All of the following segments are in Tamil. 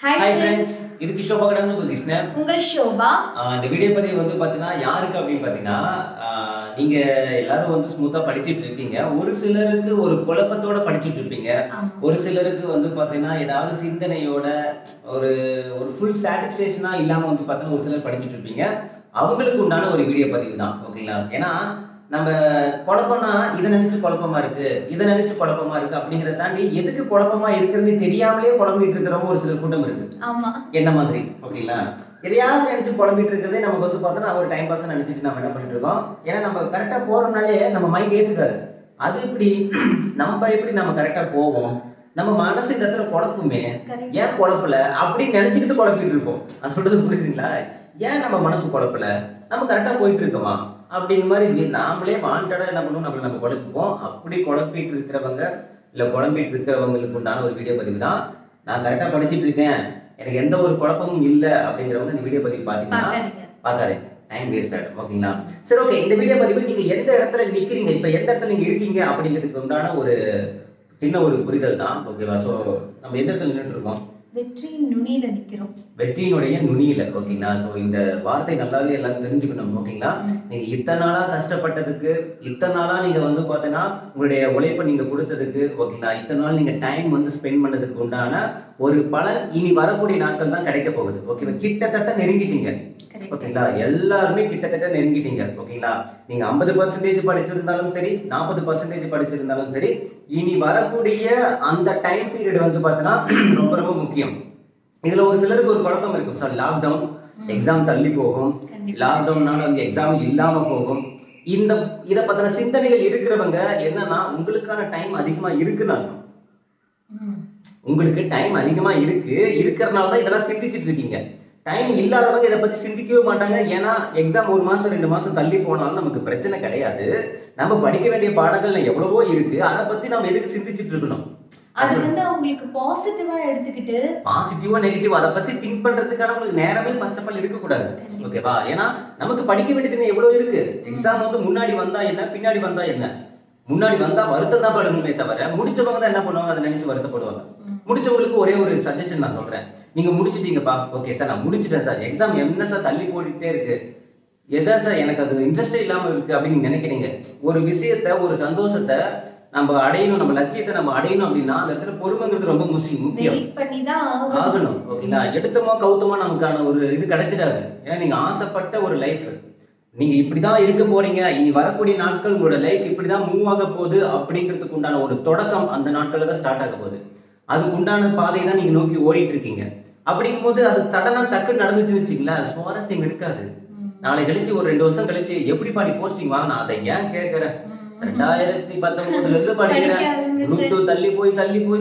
Hi friends, friends, இதுக்கு ஷோபா கடந்து கிருஷ்ணன். உங்க ஷோபா. இந்த வீடியோ பதிவு வந்து பார்த்தீங்கன்னா யாருக்கு அப்படின்னு பார்த்தீங்கன்னா நீங்க எல்லாரும் வந்து ஸ்மூத்தா படிச்சிட்டு இருப்பீங்க. ஒரு சிலருக்கு ஒரு குழப்பத்தோட படிச்சிட்டு இருப்பீங்க. ஒரு சிலருக்கு வந்து பார்த்தீங்கன்னா ஏதாவது சிந்தனையோட ஒரு ஒரு ஃபுல் சாட்டிஸ்ஃபேக்ஷனா இல்லாம வந்து பார்த்தீங்கன்னா ஒரு சிலர் படிச்சிட்டு இருப்பீங்க. அவங்களுக்கு உண்டான ஒரு வீடியோ பதிவு தான். ஓகேங்களா? ஏன்னா நம்ம குழப்பம்னா இதை நினைச்சு குழப்பமா இருக்கு, இதை நினைச்சு குழப்பமா இருக்கு அப்படிங்கிறத தாண்டி எதுக்கு குழப்பமா இருக்குன்னு தெரியாமலே குழம்பிட்டு இருக்கிறவங்க ஒரு சில கூட்டம் இருக்கு. ஆமா. என்ன மாதிரி? ஓகேங்களா? எதையாவது நினைச்சு குழம்பிட்டு இருக்கிறதே நமக்கு வந்து பார்த்தோன்னா ஒரு டைம் பாஸ் நினைச்சிட்டு நம்ம என்ன பண்ணிட்டு இருக்கோம். ஏன்னா நம்ம கரெக்டா போறோம்னாலே நம்ம மைண்ட் ஏத்துக்காது. அது எப்படி நம்ம கரெக்டா போவோம், நம்ம மனசு இந்த இடத்துல குழப்புமே, ஏன் குழப்பல அப்படின்னு நினைச்சுக்கிட்டு குழப்பிட்டு இருப்போம். அது சொல்றது புரியுதுங்களா? ஏன் நம்ம மனசு குழப்பல, நம்ம கரெக்டா போயிட்டு இருக்கோமா அப்படிங்கிற மாதிரி நாமளே வாண்டடா என்ன பண்ணுவோம், நம்ம குழப்பிப்போம். அப்படி குழப்பிட்டு இருக்கிறவங்க இல்ல குழம்பிட்டு இருக்கிறவங்களுக்கு உண்டான ஒரு வீடியோ பதிவு தான். நான் கரெக்டா படிச்சுட்டு இருக்கேன், எனக்கு எந்த ஒரு குழப்பமும் இல்லை அப்படிங்கிறவங்க இந்த வீடியோ பதிவு பார்த்தீங்கன்னா பார்க்காதீங்க, டைம் வேஸ்ட் ஆகிடும். ஓகேங்களா? சரி, ஓகே. இந்த வீடியோ பதிவு நீங்க எந்த இடத்துல நிக்கிறீங்க, இப்ப எந்த இடத்துல நீங்க இருக்கீங்க அப்படிங்கிறதுக்கு உண்டான ஒரு சின்ன ஒரு புரிதல் தான். ஓகேவா? ஸோ நம்ம எந்த இடத்துல நின்றுட்டு இருக்கோம்? வெற்றியின் நுனியில நிக்கிறோம். வெற்றியினுடைய நுனியில. ஓகேங்களா? ஸோ இந்த வார்த்தை நல்லாவே எல்லாரும் தெரிஞ்சுக்கணும். ஓகேங்களா? நீங்க இத்தனை நாளா கஷ்டப்பட்டதுக்கு, இத்தனை நாளா நீங்க வந்து பார்த்தீங்கன்னா உங்களுடைய உழைப்பை நீங்க கொடுத்ததுக்கு, ஓகேங்களா, இத்தனை நாள் நீங்க டைம் வந்து ஸ்பெண்ட் பண்ணதுக்கு உண்டான ஒரு பலன் இனி வரக்கூடிய நாட்கள் தான் கிடைக்க போகுது. ஓகேவா? கிட்டத்தட்ட நெருங்கிட்டீங்க. ஓகேங்களா? எல்லாருமே கிட்டத்தட்ட நெருங்கிட்டீங்க. ஓகேங்களா? நீங்க 50% படிச்சிருந்தாலும் சரி, 40% படிச்சிருந்தாலும் சரி, இனி வரக்கூடிய அந்த டைம் பீரியட் வந்து பார்த்தீங்கன்னா ரொம்ப ரொம்ப முக்கியம். இதுல ஒரு சிலருக்கு ஒரு குழப்பம் இருக்கும். சார், லாக்டவுன், எக்ஸாம் தள்ளி போகும், லாக்டவுன்னால வந்து எக்ஸாம் இல்லாம போகும். இதை பத்தின சிந்தனைகள் இருக்கிறவங்க என்னன்னா உங்களுக்கான டைம் அதிகமா இருக்குன்னு அர்த்தம். உங்களுக்கு டைம் அதிகமா இருக்கிறதுனால தான் இதெல்லாம் சிந்திச்சுட்டு இருக்கீங்க. டைம் இல்லாதவங்க இதை பத்தி சிந்திக்கவே மாட்டாங்க. ஏன்னா எக்ஸாம் 1 மாசம் 2 மாசம் தள்ளி போனாலும் நமக்கு பிரச்சனை கிடையாது. நம்ம படிக்க வேண்டிய பாடங்கள்ல எவ்வளவோ இருக்கு, அதை பத்தி நம்ம எதுக்கு சிந்திச்சுட்டு இருக்கணும்? அது வந்து உங்களுக்கு பாசிட்டிவா எடுத்துக்கிட்டு, பாசிட்டிவா நெகட்டிவ் அதை பத்தி திங்க் பண்றதுக்கான உங்களுக்கு நேரமே ஃபர்ஸ்ட் ஆஃப் ஆல் இருக்க கூடாது. ஓகேவா? ஏன்னா நமக்கு படிக்க வேண்டியது எவ்வளவு இருக்கு. எக்ஸாம் வந்து முன்னாடி வந்தா என்ன, பின்னாடி வந்தா என்ன? முன்னாடி வந்தா வருத்தம் தான் படணுமே தவிர, முடிச்சவங்க தான் என்ன பண்ணுவாங்க, அதை நினைச்சு வருத்தப்படுவாங்க. முடிச்சவங்களுக்கு ஒரே ஒரு சஜஷன் நான் சொல்றேன். நீங்க முடிச்சிட்டீங்கப்பா, ஓகே சார், நான் முடிச்சிட்டேன் சார், எக்ஸாம் என்ன சார் தள்ளி போட்டுட்டே இருக்கு, எதா சார் எனக்கு அது இன்ட்ரெஸ்டே இல்லாம இருக்கு அப்படின்னு நீங்க நினைக்கிறீங்க. ஒரு விஷயத்த, ஒரு சந்தோஷத்தை நம்ம அடையணும், நம்ம லட்சியத்தை நம்ம அடையணும் அப்படின்னா அந்த இடத்துல பொறுமைங்கிறது ரொம்ப முக்கியம் ஆகணும். ஓகேங்களா? எடுத்தமோ கவுத்தமோ நமக்கான ஒரு இது கிடைச்சிடாது. ஏன்னா நீங்க ஆசைப்பட்ட ஒரு லைஃப், நீங்க இப்படிதான் இருக்க போறீங்க, இனி வரக்கூடிய நாட்கள் உங்களோட லைஃப் இப்படிதான் மூவ் ஆக போகுது அப்படிங்கிறதுக்கு உண்டான ஒரு தொடக்கம் அந்த நாட்கள்ல தான் ஸ்டார்ட் ஆக போகுது. அதுக்கு உண்டான பாதை தான் நீங்க நோக்கி ஓடிட்டு இருக்கீங்க. அப்படிங்கும் போது அது சடனா டக்குன்னு நடந்துச்சுன்னு வச்சுங்களேன், சுவாரஸ்யம் இருக்காது. நாளை கழிச்சு ஒரு 2 வருஷம் கழிச்சு எப்படி பாடி போஸ்டிங் வாங்கினா, அதை ஏன் கேட்கறேன், 2019 இருந்து படிக்கிறேன், குரூப் 2 தள்ளி போய்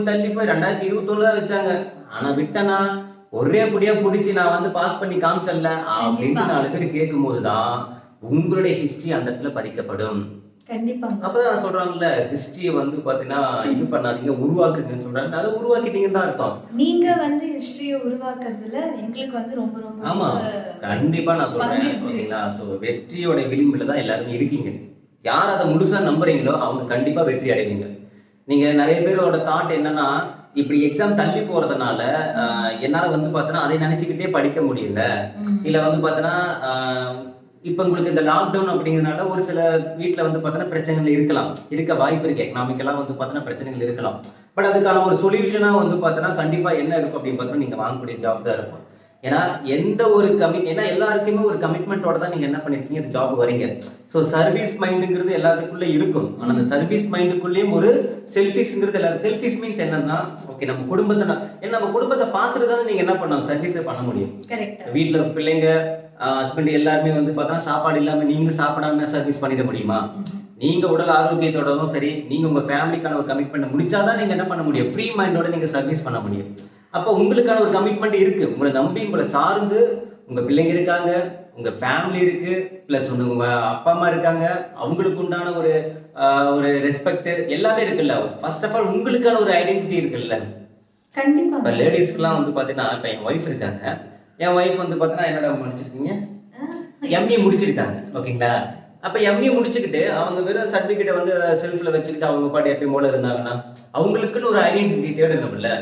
2021 தான் வச்சாங்க, ஆனா விட்டனா ஒரே படியா பிடிச்சி நான் வந்து பாஸ் பண்ணி காமிச்சல அப்படின்னு 4 பேர் கேட்கும் போதுதான் உங்களுடைய ஹிஸ்டரி அந்த இடத்துல பதிக்கப்படும். அப்பதான் சொல்றாங்கல்ல, ஹிஸ்டரியை வந்து பாத்தீங்கன்னா இது பண்ணாதீங்க, உருவாக்குங்கன்னு சொல்றாங்க. அதை உருவாக்கிட்டீங்கன்னு தான் அர்த்தம். நீங்க வந்து ஹிஸ்டரியை உருவாக்குறதுல எங்களுக்கு வந்து ரொம்ப ரொம்ப ஆமா, கண்டிப்பா நான் சொல்றேன். ஓகேங்களா? சோ வெற்றியோட விளிம்புல தான் எல்லாருமே இருக்கீங்க. யார் அதை முழுசா நம்புறீங்களோ அவங்க கண்டிப்பா வெற்றி அடைவீங்க. நீங்க நிறைய பேரோட தாட் என்னன்னா, இப்படி எக்ஸாம் தள்ளி போறதுனால என்னால வந்து பார்த்தோன்னா அதை நினைச்சுக்கிட்டே படிக்க முடியல, இல்ல வந்து பார்த்தோன்னா இப்போ உங்களுக்கு இந்த லாக்டவுன் அப்படிங்கிறதுனால ஒரு சில வீட்டில் வந்து பார்த்தோன்னா பிரச்சனைகள் இருக்க வாய்ப்பு இருக்கு. எக்கனாமிக்கெல்லாம் வந்து பார்த்தோன்னா பிரச்சனைகள் இருக்கலாம். பட் அதுக்கான ஒரு சொல்யூஷனாக வந்து பார்த்தோன்னா கண்டிப்பாக என்ன இருக்கும் அப்படின்னு பார்த்தோன்னா நீங்கள் வாங்கக்கூடிய ஜாப் தான் இருக்கும். ஏன்னா எந்த ஒரு ஏன்னா எல்லாருக்குமே ஒரு கமிட்மெண்ட்டோட தான் நீங்க என்ன பண்ணிருக்கீங்க, இந்த ஜாப் வரீங்க. ஸோ சர்வீஸ் மைண்டுங்கிறது எல்லாத்துக்குள்ள இருக்கும். ஆனால் அந்த சர்வீஸ் மைண்டுக்குள்ளேயும் ஒரு செல்ஃபிஷ்ங்கிறது எல்லாரும். செல்ஃபிஷ் மீன்ஸ் என்னன்னா, ஓகே நம்ம குடும்பத்தை பார்த்துட்டு தானே நீங்க என்ன பண்ணலாம், சர்வீஸே பண்ண முடியும். வீட்டில் பிள்ளைங்க, ஹஸ்பண்ட் எல்லாருமே வந்து பார்த்தோன்னா சாப்பாடு இல்லாமல் நீங்களும் சாப்பிடாம சர்வீஸ் பண்ணிட முடியுமா? நீங்க உடல் ஆரோக்கியத்தோடவும் சரி, நீங்க உங்க ஃபேமிலிக்கான ஒரு கமிட்மெண்ட் முடிச்சாதான் நீங்க என்ன பண்ண முடியும், ஃப்ரீ மைண்டோட நீங்க சர்வீஸ் பண்ண முடியும். அப்போ உங்களுக்கான ஒரு கமிட்மெண்ட் இருக்கு. உங்களை நம்பி உங்களை சார்ந்து உங்க பிள்ளைங்க இருக்காங்க, உங்க ஃபேமிலி இருக்கு, பிளஸ் உங்க அப்பா அம்மா இருக்காங்க, அவங்களுக்கு உண்டான ஒரு ரெஸ்பெக்ட் எல்லாமே இருக்குல்ல. ஃபர்ஸ்ட் ஆஃப் ஆல் உங்களுக்கான ஒரு ஐடென்டிட்டி இருக்குல்ல. கண்டிப்பா. இப்போ லேடிஸ்க்குலாம் வந்து பார்த்தீங்கன்னா, இப்போ என் ஒய்ஃப் இருக்காங்க. என் ஒய்ஃப் வந்து பார்த்தீங்கன்னா என்னடா முடிச்சிருக்கீங்க, எம்ஏ முடிச்சிருக்காங்க. ஓகேங்களா? அப்போ எம்ஏ முடிச்சுக்கிட்டு அவங்க வெறும் சர்டிஃபிகேட்டை வந்து செல்ஃபில் வச்சுக்கிட்டு அவங்க பாட்டு எப்பயும் போல இருந்தாங்கன்னா அவங்களுக்குன்னு ஒரு ஐடென்டிட்டி தேடணும்ல.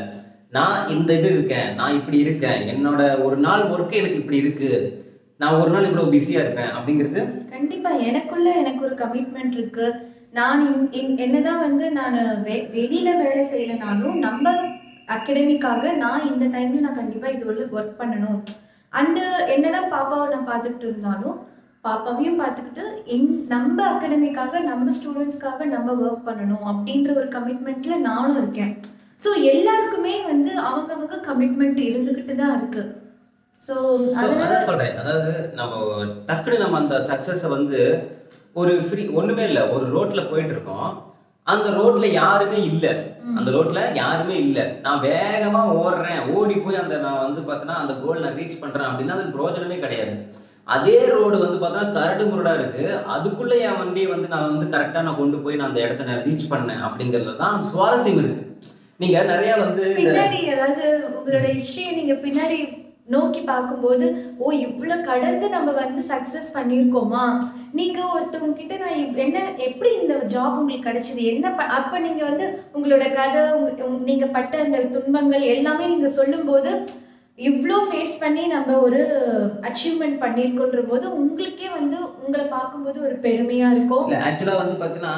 நான் இந்த இது இருக்கேன், நான் இப்படி இருக்கேன், என்னோட ஒரு நாள் ஒர்க்கு எனக்கு இப்படி இருக்கு, நான் ஒரு நாள் இவ்வளவு பிஸியா இருப்பேன் அப்படிங்கிறது. கண்டிப்பா எனக்கு ஒரு கமிட்மெண்ட் இருக்கு. நான் என்னதான் வந்து நான் வெளியில வேலை செய்யலனாலும் நம்ம அகாடமிக்காக நான் இந்த டைம்ல நான் கண்டிப்பா இது உள்ள ஒர்க் பண்ணணும். அந்த என்னதான் பாப்பாவை நான் பார்த்துக்கிட்டு இருந்தாலும் பாப்பாவையும் பார்த்துக்கிட்டு நம்ம அகாடமிக்காக நம்ம ஸ்டூடெண்ட்ஸ்க்காக நம்ம ஒர்க் பண்ணணும் அப்படின்ற ஒரு கமிட்மெண்ட்ல நானும் இருக்கேன். ஸோ எல்லாருக்குமே வந்து அவங்க கமிட்மெண்ட் இருந்துகிட்டு தான் இருக்கு. ஸோ அதான் சொல்றேன், அதாவது நம்ம டக்குனு நம்ம அந்த சக்சஸை வந்து ஒரு ஃப்ரீ ஒண்ணுமே இல்லை, ஒரு ரோட்ல போயிட்டு இருக்கோம், அந்த ரோட்ல யாருமே இல்லை, அந்த ரோட்ல யாருமே இல்லை, நான் வேகமா ஓடுறேன், ஓடி போய் அந்த நான் வந்து பார்த்தீங்கன்னா அந்த கோல் நான் ரீச் பண்றேன் அப்படின்னா அது பிரோஜனமே கிடையாது. அதே ரோடு வந்து பார்த்தீங்கன்னா கரடு முரடா இருக்கு, அதுக்குள்ள என் வண்டியை வந்து நான் வந்து கரெக்டா நான் கொண்டு போய் நான் அந்த இடத்த நான் ரீச் பண்ணேன் அப்படிங்கிறதுல தான் சுவாரஸ்யம் இருக்கு. நீங்க நிறைய வந்து பின்னாடி அதாவது உங்களோட ஹிஸ்டரியை நீங்க பின்னாடி நோக்கி பார்க்கும்போது ஓ இவ்வளவு கடந்து நம்ம வந்து சக்சஸ் பண்ணியிருக்கோமா, நீங்க ஒருத்தவங்க கிட்ட நான் என்ன எப்படி இந்த ஜாப் உங்களுக்கு கிடைச்சது என்ன அப்ப நீங்க வந்து உங்களோட கதை நீங்க பட்ட அந்த துன்பங்கள் எல்லாமே நீங்க சொல்லும்போது இவ்வளோ ஃபேஸ் பண்ணி நம்ம ஒரு அச்சீவ்மெண்ட் பண்ணியிருக்கோன்ற போது உங்களுக்கே வந்து உங்களை பார்க்கும்போது ஒரு பெருமையா இருக்கும். ஆக்சுவலா வந்து பார்த்தீங்கன்னா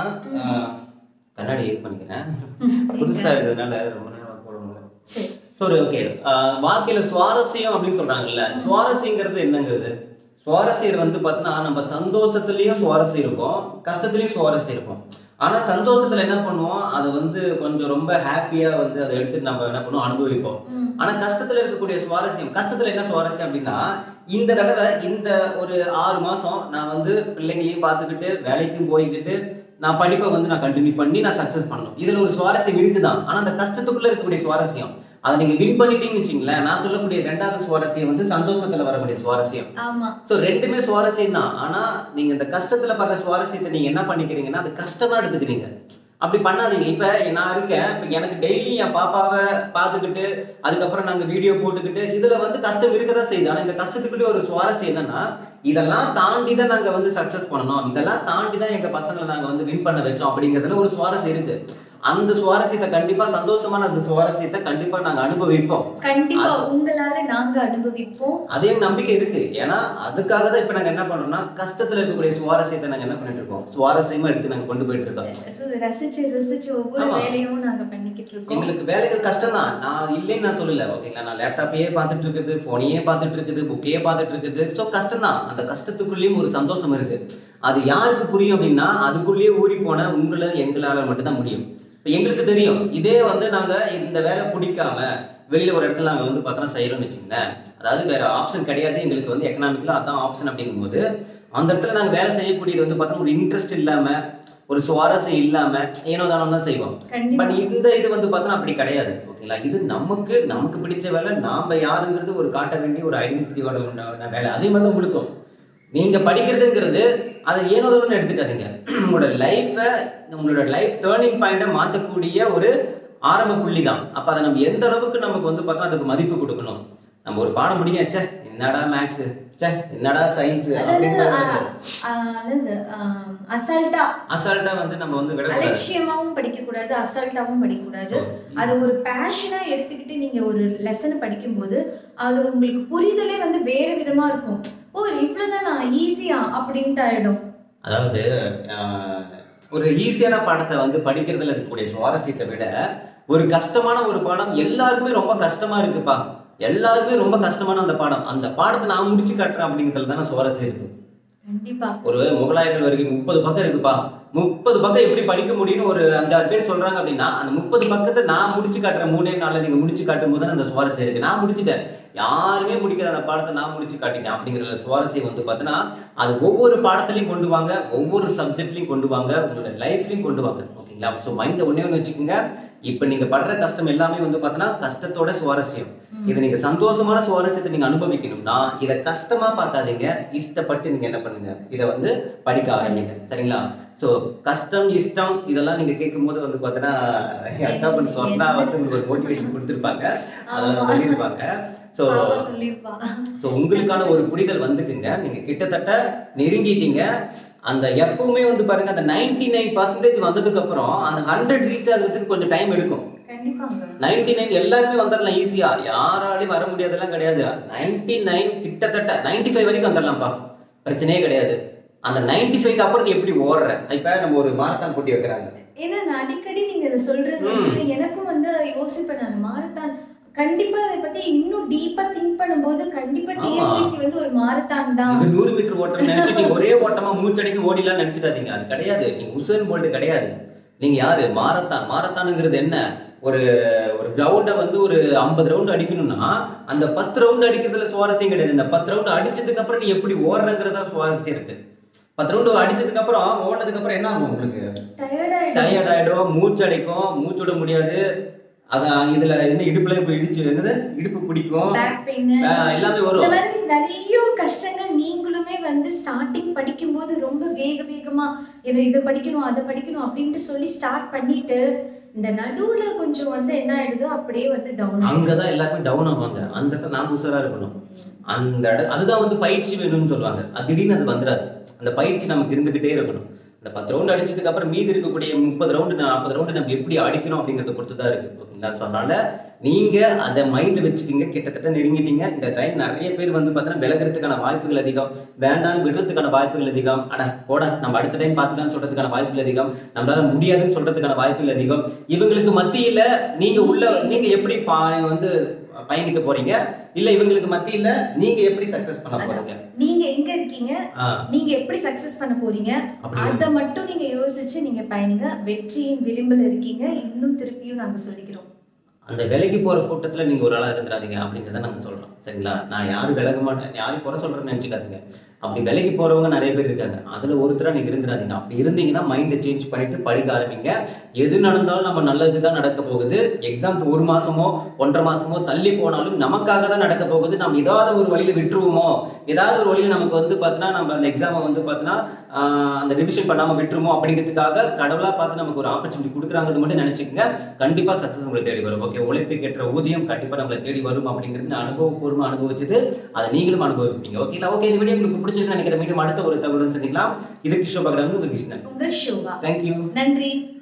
கண்ணாடி யூஸ் பண்ணிக்கிறேன், புதுசா இருக்கிறதுனால ரொம்ப நேரம் போட முடியல. சரி ஓகே. வாழ்க்கையில சுவாரஸ்யம் அப்படின்னு சொல்றாங்கல்ல, சுவாரஸ்யங்கிறது என்னங்கிறது, சுவாரஸ்யம் வந்து பார்த்தீங்கன்னா நம்ம சந்தோஷத்துலயும் சுவாரஸ்யம் இருக்கும், கஷ்டத்துலயும் சுவாரஸ்யம் இருக்கும். ஆனா சந்தோஷத்துல என்ன பண்ணுவோம், அதை வந்து கொஞ்சம் ரொம்ப ஹாப்பியா வந்து அதை எடுத்துட்டு நம்ம என்ன பண்ணுவோம் அனுபவிப்போம். ஆனா கஷ்டத்துல இருக்கக்கூடிய சுவாரஸ்யம், கஷ்டத்துல என்ன சுவாரஸ்யம் அப்படின்னா இந்த தடவை இந்த ஒரு 6 மாசம் நான் வந்து பிள்ளைங்களையும் பார்த்துக்கிட்டு வேலைக்கும் போய்கிட்டு நான் படிப்பை வந்து நான் கண்டினியூ பண்ணி நான் சக்சஸ் பண்ணணும், இதுல ஒரு சுவாரஸ்யம் இருக்குதான். ஆனா அந்த கஷ்டத்துக்குள்ள இருக்கக்கூடிய சுவாரஸ்யம் அதை நீங்க வின் பண்ணிட்டீங்கன்னு வச்சுங்களேன், நான் சொல்லக்கூடிய 2வது சுவாரஸ்யம் வந்து சந்தோஷத்துல வரக்கூடிய சுவாரஸ்யம். சோ ரெண்டுமே சுவாரஸ்யம் தான். ஆனா நீங்க இந்த கஷ்டத்துல படுற சுவாரஸ்யத்தை நீங்க என்ன பண்ணிக்கிறீங்கன்னா அது கஷ்டமா எடுத்துக்கிறீங்க. அப்படி பண்ணாதீங்க. இப்ப நான் இருக்கேன், இப்ப எனக்கு டெய்லி என் பாப்பாவை பார்த்துக்கிட்டு அதுக்கப்புறம் நாங்க வீடியோ போட்டுக்கிட்டு இதுல வந்து கஷ்டம் இருக்கதான் செய்யுது. ஆனா இந்த கஷ்டத்துக்குள்ளே ஒரு சுவாரஸ்யம் என்னன்னா இதெல்லாம் தாண்டி தான் நாங்க வந்து சக்சஸ் பண்ணணும், இதெல்லாம் தாண்டி தான் எங்க பசங்களை நாங்க வந்து வின் பண்ண வச்சோம் அப்படிங்கிறதுல ஒரு சுவாரஸ்யம் இருக்கு. அந்த சுவாரஸ்யத்தை கண்டிப்பா சந்தோஷமான அந்த சுவாரஸ்யத்தை கண்டிப்பா நாங்க அனுபவிப்போம், கண்டிப்பா உங்களால நாங்க அனுபவிப்போம். அதே நம்பிக்கை இருக்கு. ஏன்னா அதுக்காக தான் இப்ப நாங்க என்ன பண்றோம்னா கஷ்டத்துல இருக்கக்கூடிய சுவாரஸ்யத்தை நாங்க என்ன பண்ணிட்டு இருக்கோம், சுவாரஸ்யமா எடுத்து நாங்க கொண்டு போயிட்டு இருக்கோம். ரசிச்சு ஒவ்வொரு வேலையும் நாங்க பண்ணிக்கிட்டு இருக்கோம். எங்களுக்கு வேலைகள் கஷ்டம் தான், நான் இல்லைன்னு நான் சொல்லல ஓகேங்களா. நான் லேப்டாப்பையே பார்த்துட்டு இருக்குது, போனையே பார்த்துட்டு இருக்குது, புக்கையே பார்த்துட்டு இருக்குது. ஸோ கஷ்டம் தான். அந்த கஷ்டத்துக்குள்ளேயும் ஒரு சந்தோஷம் இருக்கு. அது யாருக்கு புரியும் அப்படின்னா அதுக்குள்ளேயே ஊறி போன உங்களை எங்களால மட்டும்தான் முடியும். இப்போ எங்களுக்கு தெரியும், இதே வந்து நாங்கள் இந்த வேலை பிடிக்காம வெளியில் ஒரு இடத்துல நாங்கள் வந்து பார்த்தோன்னா செய்கிறோம்னு வச்சுங்களேன், அதாவது வேறு ஆப்ஷன் கிடையாது எங்களுக்கு வந்து எக்கனாமிக்கில் அதான் ஆப்ஷன் அப்படிங்கும்போது அந்த இடத்துல நாங்கள் வேலை செய்யக்கூடியது வந்து பார்த்தோன்னா ஒரு இன்ட்ரெஸ்ட் இல்லாமல் ஒரு சுவாரஸ்யம் இல்லாமல் ஏனோ தானோ தான் செய்வோம். பட் இந்த இது வந்து பார்த்தோன்னா அப்படி கிடையாது ஓகேங்களா. இது நமக்கு பிடிச்ச வேலை, நாம் யாருங்கிறது ஒரு காட்ட வேண்டிய ஒரு ஐடென்டிட்டியோட வேலை. அதே மாதிரி தான் உங்களுக்கும் நீங்கள் படிக்கிறதுங்கிறது அதை ஏனோதோன்னு எடுத்துக்காதீங்க. உங்களோட லைஃப் டேர்னிங் பாயிண்டை மாற்றக்கூடிய ஒரு ஆரம்ப புள்ளி தான். அப்போ அதை நம்ம எந்த அளவுக்கு நமக்கு வந்து பார்த்தா அதுக்கு மதிப்பு கொடுக்கணும். நம்ம ஒரு பாடம் முடியும், சே என்னடா மேக்ஸ், சே என்னடா சயின்ஸ் அசால்ட்டா வந்து நம்ம வந்து அலட்சியமாவும் படிக்க கூடாது, அசால்ட்டாவும் படிக்க கூடாது. அது ஒரு பேஷனா எடுத்துக்கிட்டு நீங்க ஒரு லெசன் படிக்கும்போது அது உங்களுக்கு புரிதலே வந்து வேற விதமா இருக்கும். ஓ இவ்வளவுதான் ஈஸியா அப்படின்ட்டு ஆயிடும். அதாவது ஒரு ஈஸியான பாடத்தை வந்து படிக்கிறதுல இருக்கக்கூடிய சுவாரஸ்யத்தை விட ஒரு கஷ்டமான ஒரு பாடம் எல்லாருக்குமே ரொம்ப கஷ்டமா இருக்குப்பா, எல்லாருக்குமே ரொம்ப கஷ்டமான அந்த பாடத்தை நான் முடிச்சு காட்டுறேன் அப்படிங்கிறதுல தானே சுவாரஸ்யம் இருக்கு. ஒரு முகலாயர்கள் வரைக்கும் 30 பக்கம் இருக்குப்பா, 30 பக்கம் எப்படி படிக்க முடியும்னு ஒரு 5-6 பேர் சொல்றாங்க அப்படின்னா அந்த 30 பக்கத்தை நான் முடிச்சு காட்டுறேன் 3 நாள்ல. நீங்க முடிச்சு காட்டும் போது அந்த சுவாரஸ்யம் இருக்கு. நான் முடிச்சுட்டேன், யாருமே முடிக்காத அந்த பாடத்தை நான் முடிச்சு காட்டிட்டேன் அப்படிங்கிற சுவாரஸ்யம் வந்து பார்த்தீங்கன்னா அது ஒவ்வொரு பாடத்துலையும் கொண்டு வாங்க, ஒவ்வொரு சப்ஜெக்ட்லையும் கொண்டு வாங்க, உங்களோட லைஃப்லையும் கொண்டு வாங்க ஓகேங்களா. ஸோ மைண்ட்ல ஒண்ணே வச்சுக்கோங்க, இப்ப நீங்க படுற கஷ்டம் எல்லாமே வந்து பார்த்தீங்கன்னா கஷ்டத்தோட சுவாரஸ்யம். இதை நீங்க சந்தோஷமான சுவாரஸ்யத்தை நீங்க அனுபவிக்கணும்னா இதை கஷ்டமா பார்க்காதீங்க, இஷ்டப்பட்டு நீங்க என்ன பண்ணுங்க, இதை வந்து படிக்க ஆரம்பிங்க சரிங்களா. ஸோ கஷ்டம் இஷ்டம் இதெல்லாம் நீங்க கேட்கும் போது வந்து பார்த்தீங்கன்னா சொன்னா வந்து உங்களுக்கு ஒரு மோட்டிவேஷன் கொடுத்துருப்பாங்க, அதெல்லாம் சொல்லியிருப்பாங்க. ஸோ உங்களுக்கான ஒரு புரிதல் வந்துக்குங்க, நீங்க கிட்டத்தட்ட நெருங்கிட்டீங்க. அந்த எப்பவுமே வந்து பாருங்க அந்த 99% வந்ததுக்கு அப்புறம் அந்த 100 ரீச் ஆகுறதுக்கு கொஞ்சம் டைம் எடுக்கும். கண்டிப்பாங்க 99 எல்லாருமே வந்துடலாம் ஈஸியா, யாராலையும் வர முடியாதெல்லாம் கிடையாது. 99 கிட்டத்தட்ட 95 வரைக்கும் வந்துடலாம்ப்பா, பிரச்சனையே கிடையாது. அந்த 95க்கு அப்புறம் நீ எப்படி ஓடுற? இப்ப நம்ம ஒரு மாரத்தான் போட்டி வைக்கிறாங்க. ஏன்னா நான் அடிக்கடி நீங்க இதை சொல்றது வந்து எனக்கும் வந்து யோசிப்பேன். நான் மாரத்தான் கண்டிப்பா அதை பத்தி இன்னும் டீப்பா திங்க் பண்ணும்போது கண்டிப்பா டிஎன்பிசி வந்து ஒரு மாரத்தான் தான். இது 100 மீட்டர் ஓட்டம் நினைச்சிட்டு ஒரே ஓட்டமா மூச்சடைக்கு ஓடிலாம் நினைச்சிடாதீங்க. அது கிடையாது. நீங்க உசேன் போல்ட் கிடையாது. நீங்க யாரு? மாரத்தான். மாரத்தானுங்கிறது என்ன? ஒரு ஒரு கிரவுண்டை வந்து ஒரு 50 ரவுண்ட் அடிக்கணும்னா அந்த 10 ரவுண்ட் அடிக்கிறதுல சுவாரஸ்யம் கிடையாது. இந்த 10 ரவுண்ட் அடிச்சதுக்கு அப்புறம் நீ எப்படி ஓடுறங்கிறதா சுவாரஸ்யம் இருக்கு. 10 ரவுண்ட் அடிச்சதுக்கு அப்புறம் ஓடுனதுக்கு அப்புறம் என்ன ஆகும்? உங்களுக்கு டயர்ட் ஆயிடும், மூச்சு அடைக்கும், மூச்சு விட முடியாது. அதான் இதுல என்ன இடுப்புல இப்ப இடிச்சு என்னது இடுப்பு பிடிக்கும், எல்லாமே வரும். இந்த மாதிரி நிறைய கஷ்டங்கள் நீங்களுமே வந்து ஸ்டார்டிங் படிக்கும்போது ரொம்ப வேகமா இதை படிக்கணும் அதை படிக்கணும் அப்படின்ட்டு சொல்லி ஸ்டார்ட் பண்ணிட்டு இந்த நடுவுல கொஞ்சம் வந்து என்ன ஆயிடுதோ அப்படியே வந்து டவுன். அங்கதான் எல்லாருமே டவுன் ஆவாங்க. அந்த இடத்துல நாம உஷாரா இருக்கணும். அந்த அதுதான் வந்து பயிற்சி வேணும்னு சொல்லுவாங்க. அது திடீர்னு அது வந்துடாது. அந்த பயிற்சி நமக்கு இருந்துகிட்டே இருக்கணும். அந்த 10 ரவுண்ட் அடிச்சதுக்கு அப்புறம் மீதி இருக்கக்கூடிய 30 ரவுண்டு 40 ரவுண்டு நம்ம எப்படி அடிக்கணும் அப்படிங்கறத பொறுத்து தான் இருக்கு. ஓகேங்களா? ஸோ அதனால நீங்க அதை மைண்ட்ல வச்சுக்கிங்க. கிட்டத்தட்ட நெருங்கிட்டீங்க. இந்த டைம் நிறைய பேர் வந்து பார்த்தீங்கன்னா விலகிறதுக்கான வாய்ப்புகள் அதிகம், வேண்டாம்னு விடுறதுக்கான வாய்ப்புகள் அதிகம், அட போட நம்ம அடுத்த டைம் பார்த்துக்கலாம்னு சொல்றதுக்கான வாய்ப்புகள் அதிகம், நம்மளால முடியாதுன்னு சொல்றதுக்கான வாய்ப்புகள் அதிகம். இவங்களுக்கு மத்தியில நீங்க எப்படி வந்து பயணிக்க போறீங்க, இல்ல இவங்களுக்கு மத்தியில நீங்க எப்படி சக்சஸ் பண்ண போறீங்க, நீங்க எங்க இருக்கீங்க, நீங்க எப்படி சக்சஸ் பண்ண போறீங்க, அத மட்டும் நீங்க யோசிச்சு நீங்க பயணிங்க. வெற்றியின் விளிம்பில் இருக்கீங்க. இன்னும் திருப்பியும் நாங்க சொல்லிக்கிறோம், அந்த விலகி போற கூட்டத்துல நீங்க ஒரு ஆளா இருந்துடாதீங்க அப்படிங்கிறத நாங்க சொல்றோம். சரிங்களா? நான் யாரும் விலக மாட்டேன், யாரும் குறை சொல்றேன்னு நினைச்சுக்காதீங்க. அப்படி விலகி போறவங்க நிறைய பேர் இருக்காங்க. அதுல ஒருத்தரா நீங்க இருந்துடாதீங்க. அப்படி இருந்தீங்கன்னா மைண்டை சேஞ்ச் பண்ணிட்டு படிக்க ஆரம்பிங்க. எது நடந்தாலும் நம்ம நல்லதுதான் நடக்க போகுது. எக்ஸாம் 1 மாசமோ 1.5 மாசமோ தள்ளி போனாலும் நமக்காக தான் நடக்க போகுது. நம்ம ஏதாவது ஒரு வழியில விட்டுருவோமோ, ஏதாவது ஒரு வழியில நமக்கு வந்து பார்த்தீங்கன்னா நம்ம அந்த எக்ஸாமை வந்து பார்த்தீங்கன்னா அந்த ரிவிஷன் பண்ணாம விட்டுருமோ அப்படிங்கிறதுக்காக கடவுளா பார்த்து நமக்கு ஒரு ஆப்பர்ச்சுனிட்டி கொடுக்குறாங்கிறது மட்டும் நினைச்சுக்கோங்க. கண்டிப்பா சக்சஸ் உங்களை தேடி வரும். ஓகே, உழைப்புக்கு ஏற்ற ஊதியம் கண்டிப்பா நம்மளை தேடி வரும் அப்படிங்கிறது அனுபவபூர்வமா அனுபவிச்சது. அதை நீங்களும் அனுபவிப்பீங்க. ஓகேங்களா? ஓகே, இந்த வீடியோ உங்களுக்கு பிடிச்சிருக்கு நினைக்கிறேன். மீண்டும் அடுத்த ஒரு தகவலுடன் சந்திக்கலாம். இது கிஷோபா கிருஷ்ணன், உங்க கிருஷ்ணன், உங்க ஷோபா. தேங்க்யூ, நன்றி.